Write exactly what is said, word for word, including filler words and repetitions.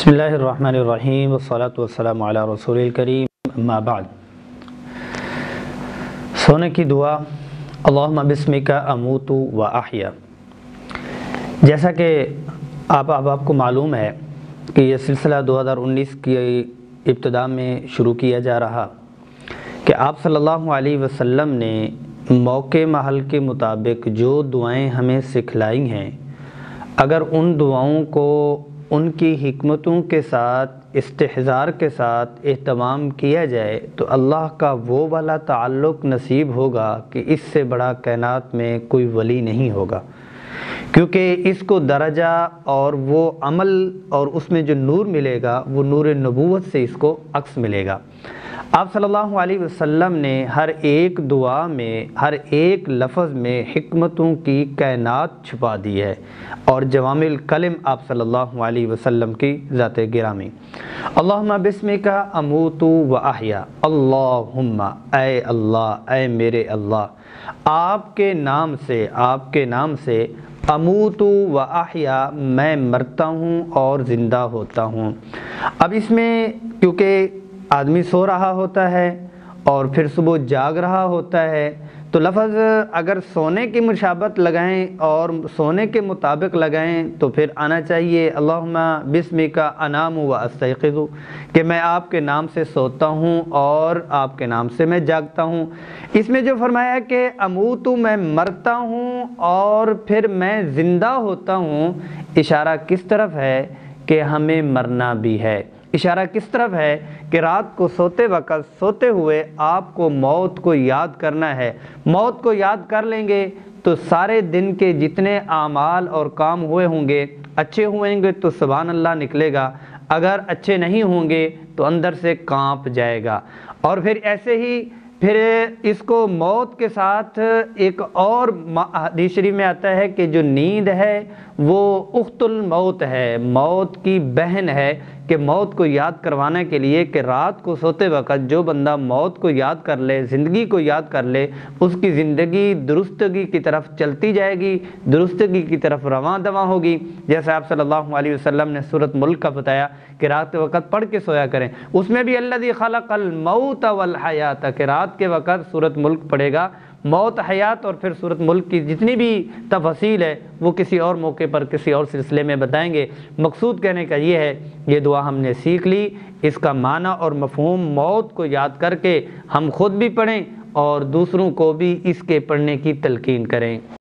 بسم اللہ الرحمن الرحیم والصلاة والسلام علی رسول الکریم اما بعد۔ سونے کی دعا، اللہم بسمک اموت و احیا۔ جیسا کہ آپ اب آپ کو معلوم ہے کہ یہ سلسلہ دو ہزار انیس کی ابتدا میں شروع کیا جا رہا کہ آپ صلی اللہ علیہ وسلم نے موقع محل کے مطابق جو دعائیں ہمیں سکھلائی ہیں، اگر ان دعاؤں کو ان کی حکمتوں کے ساتھ استحضار کے ساتھ اہتمام کیا جائے تو اللہ کا وہ والا تعلق نصیب ہوگا کہ اس سے بڑا کائنات میں کوئی ولی نہیں ہوگا، کیونکہ اس کو درجہ اور وہ عمل اور اس میں جو نور ملے گا وہ نور نبوت سے اس کو عکس ملے گا۔ آپ صلی اللہ علیہ وسلم نے ہر ایک دعا میں، ہر ایک لفظ میں حکمتوں کی کائنات چھپا دی ہے، اور جوامع الکلم آپ صلی اللہ علیہ وسلم کی ذات گرامی۔ اللہم بسمک اموت و احیا، اللہم اے اللہ، اے میرے اللہ، آپ کے نام سے، آپ کے نام سے اموت و احیا، میں مرتا ہوں اور زندہ ہوتا ہوں۔ اب اس میں کیونکہ آدمی سو رہا ہوتا ہے اور پھر صبح جاگ رہا ہوتا ہے، تو لفظ اگر سونے کی مشابہت لگائیں اور سونے کے مطابق لگائیں تو پھر آنا چاہیے اللہم بسمک انام و استیقظ، کہ میں آپ کے نام سے سوتا ہوں اور آپ کے نام سے میں جاگتا ہوں۔ اس میں جو فرمایا کہ اموت، میں مرتا ہوں اور پھر میں زندہ ہوتا ہوں، اشارہ کس طرف ہے کہ ہمیں مرنا بھی ہے۔ اشارہ کس طرف ہے کہ رات کو سوتے وقت، سوتے ہوئے آپ کو موت کو یاد کرنا ہے۔ موت کو یاد کر لیں گے تو سارے دن کے جتنے اعمال اور کام ہوئے ہوں گے، اچھے ہوئیں گے تو سبحان اللہ نکلے گا، اگر اچھے نہیں ہوں گے تو اندر سے کانپ جائے گا۔ اور پھر ایسے ہی پھر اس کو موت کے ساتھ ایک اور حدیث شریف میں آتا ہے کہ جو نیند ہے وہ اخت الموت ہے، موت کی بہن ہے، کہ موت کو یاد کروانے کے لیے کہ رات کو سوتے وقت جو بندہ موت کو یاد کر لے، زندگی کو یاد کر لے، اس کی زندگی درستگی کی طرف چلتی جائے گی، درستگی کی طرف رواں دواں ہوگی۔ جیسے آپ صلی اللہ علیہ وسلم نے سورۃ ملک کا بتایا کہ رات کے وقت پڑھ کے سویا کریں، اس میں بھی الذی خلق الموت والحیات، کہ رات کے وقت سورۃ ملک پڑھے گا، موت، حیات اور پھر سورۃ ملک کی جتنی بھی تفاصیل ہے وہ کسی اور موقع پر کسی اور سلسلے میں بتائیں گے۔ مقصود کہنے کا یہ ہے، یہ دعا ہم نے سیکھ لی، اس کا معنی اور مفہوم موت کو یاد کر کے ہم خود بھی پڑھیں اور دوسروں کو بھی اس کے پڑھنے کی تلقین کریں۔